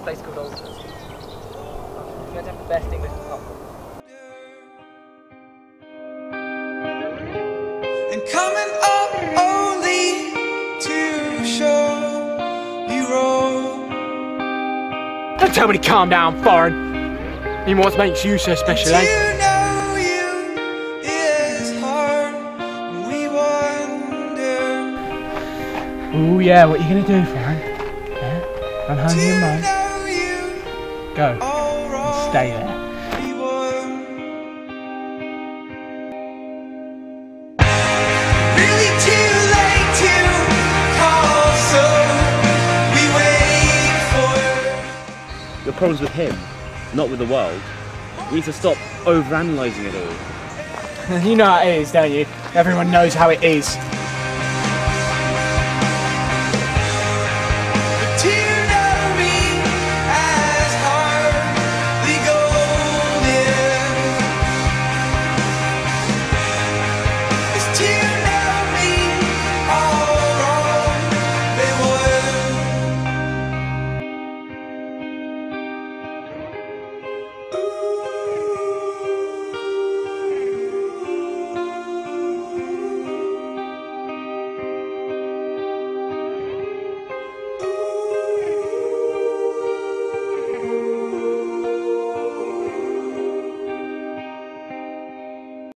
place called Alton. You're going to have the best English pub. And coming up only to show you wrong. Don't tell me to calm down, foreign. He what makes you so special, eh? You know you is hard. We wonder. Oh yeah, what are you gonna do, foreign? Yeah? Run home to your mum. Go and stay there. Your problem's with him, not with the world. You need to stop overanalyzing it all. You know how it is, don't you? Everyone knows how it is.